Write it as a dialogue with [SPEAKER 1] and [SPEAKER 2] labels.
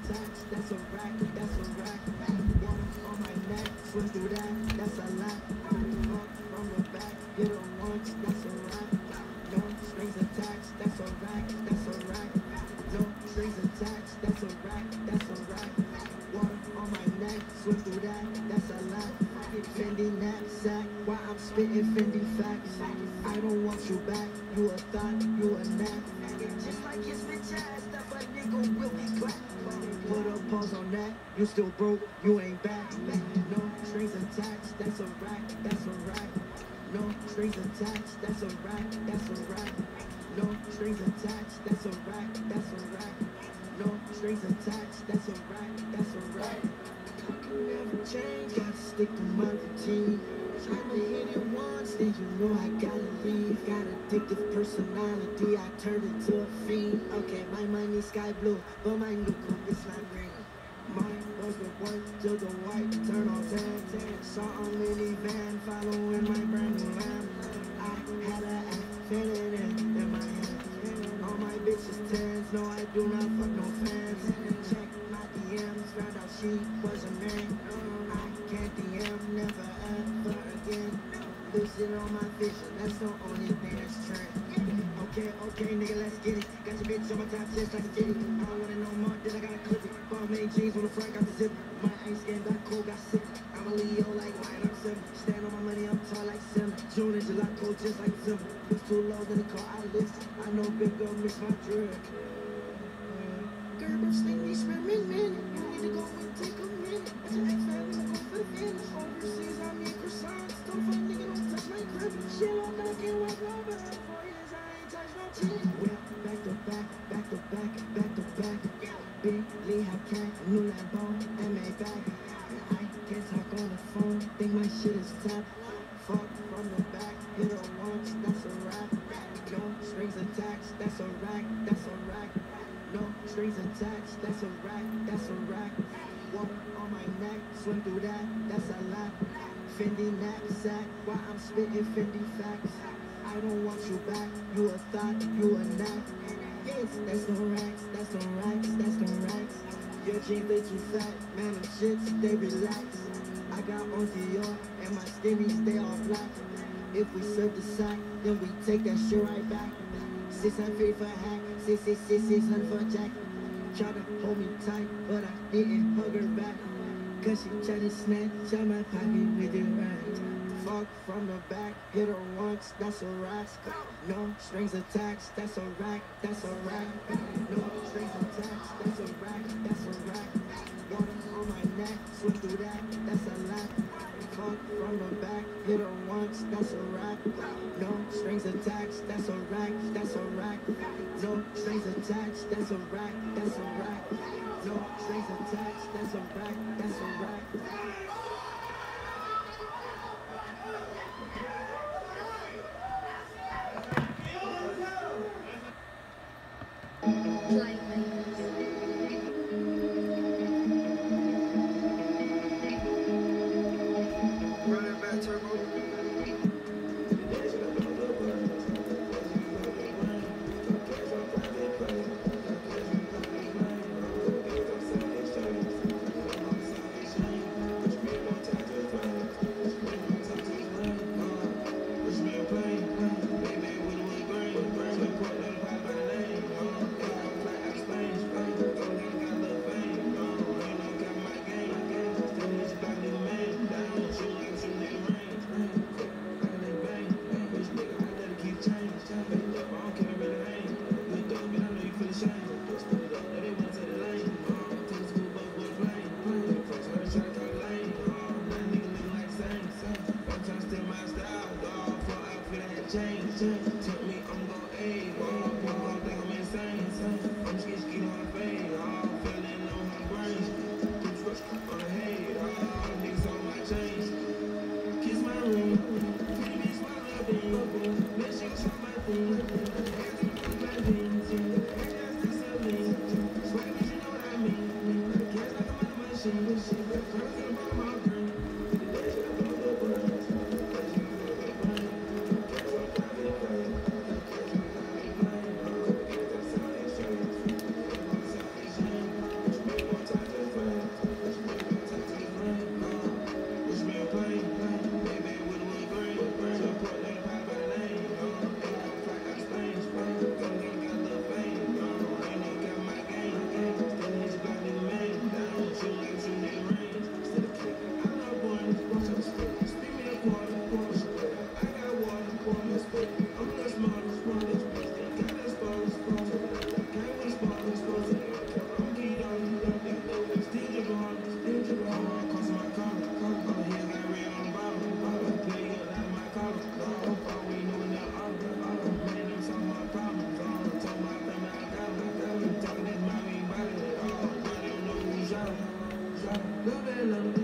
[SPEAKER 1] attacks, that's a rack, that's a rack. Water on my neck, swim through that, that's a lot. Fuck from the back, hit her once, that's a rack. No strings attached, that's a rack, that's a rack. No strings attached, that's a rack, that's a rack. Water on my neck, swim through that, that's a lot. Fendi knapsack, while I'm spitting Fendi facts. I don't want you back, you a thought, you a nap. Just like his bitch ass, that a nigga will be clapped. Put a pause on that, you still broke, you ain't back. No strings attached, that's a rack, that's a rack. No strings attached, that's a rack, that's a rack. No strings attached, that's a rack, that's a rack. No strings attached, that's a rack, that's a rack. I can never change, gotta stick to my routine. I'ma hit it once, then you know I gotta leave. Got addictive personality, I turned into a fiend. Okay, my money sky blue, but my new coupe is lime green. Mine was the work till the white turn on 10. Saw a minivan following my brand new lamb. I had a Infiniti in my hand. All my bitches tens, no I do not fuck no fans. Check my DMs, found out she was a man. I can't DM, never ever again. Lucid on my vision, that's the only thing that's trend. Okay, nigga, let's get it. Got your bitch on my top chest like a titty. I don't wanna know more, then I gotta clip it. Ball made jeans on the front, got the zip. My ice game, black cold, got sick. I'm a Leo like wine, I'm simple. Stand on my money, I'm tall like Simba. June and July cold just like Simba. It's too low, then the car I lift. I know big girl miss my drip. Girl, sling me, swimming minute. You need to go and take a minute. As an ex-family, I'm going for the finish. Overseas, I mean croissants. Don't fight, nigga, don't touch my crib. Shit, I'm not getting wet, no, but 4 years, I ain't touched no chin. Well, back to back, back to back, back to back. Big Lee Hellcat, new Lambo, MA back. I can't talk on the phone, think my shit is tapped. Fuck from the back, hit her once, that's a wrap. No strings attached, that's a rack, that's a rack. No strings attached, that's a rack, that's a rack. Water on my neck, swim through that, that's a lot. Fendi knapsack, while I'm spitting Fendi facts. I don't want you back, you a thought, you a nap. Yes, that's no racks, that's no racks, that's no racks. Your jeans, they too fat, man, them shits, they relax. I got on Dior, and my skinnies, they all black. If we serve the sack, then we take that shit right back. 650 for a hack, 600 for a jack. Try to hold me tight, but I didn't hug her back. Cause she tried to snatch out my pocket with it right. Fuck from the back, hit her once, that's a rack. No strings attached, that's a rack, that's a rack. No strings attached, that's a rack, that's a rack. Water on my neck, swim through that, that's a lot. Fuck from the back, hit her once, that's a rack. No strings attached, that's a rack, that's a rack. No strings attached, that's a rack, that's a rack. No strings attached, that's a rack, that's a rack.
[SPEAKER 2] Running back turbo.
[SPEAKER 1] love.